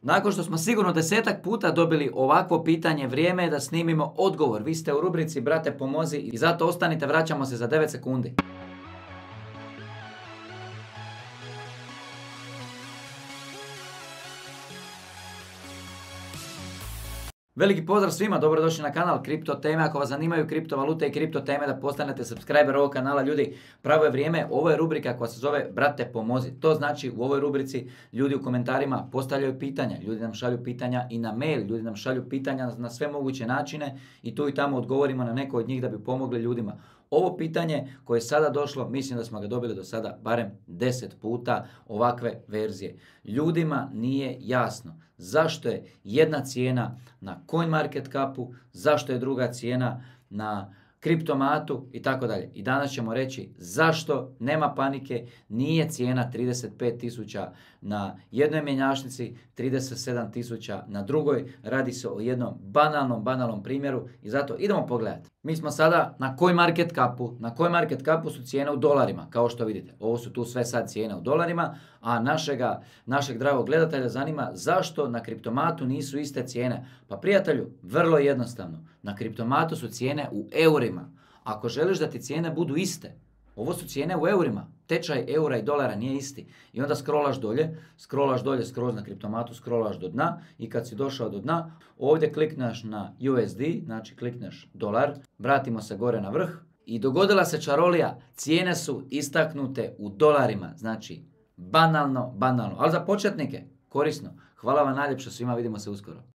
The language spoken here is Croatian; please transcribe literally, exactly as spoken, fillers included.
Nakon što smo sigurno desetak puta dobili ovakvo pitanje, vrijeme je da snimimo odgovor. Vi ste u rubrici Brate pomozi i zato ostanite, vraćamo se za devet sekundi. Veliki pozdrav svima, dobrodošli na kanal Kripto teme. Ako vas zanimaju kriptovalute i kripto teme, da postanete subscriber ovog kanala, ljudi, pravo je vrijeme. Ovo je rubrika koja se zove Brate pomozi. To znači u ovoj rubrici ljudi u komentarima postavljaju pitanja, ljudi nam šalju pitanja i na mail, ljudi nam šalju pitanja na sve moguće načine i tu i tamo odgovorimo na neko od njih da bi pomogli ljudima. Ovo pitanje koje je sada došlo, mislim da smo ga dobili do sada barem deset puta ovakve verzije. Ljudima nije jasno zašto je jedna cijena na CoinMarketCapu, zašto je druga cijena na Kriptomatu i tako dalje. I danas ćemo reći zašto, nema panike, nije cijena trideset pet tisuća na jednoj mjenjačnici, trideset sedam tisuća na drugoj. Radi se o jednom banalnom, banalnom primjeru i zato idemo pogledati. Mi smo sada na CoinMarketCapu. Na CoinMarketCapu su cijene u dolarima, kao što vidite. Ovo su tu sve sad cijene u dolarima, a našega, našeg dragog gledatelja zanima zašto na Kriptomatu nisu iste cijene. Pa prijatelju, vrlo jednostavno. Na Kriptomatu su cijene u eurima. Ako želiš da ti cijene budu iste, ovo su cijene u eurima. Tečaj eura i dolara nije isti. I onda scrollaš dolje, scrollaš dolje skroz na Kriptomatu, scrollaš do dna i kad si došao do dna, ovdje klikneš na U S D, znači klikneš dolar, vratimo se gore na vrh i dogodila se čarolija. Cijene su istaknute u dolarima, znači banalno, banalno. Ali za početnike, korisno. Hvala vam najljepše svima, vidimo se uskoro.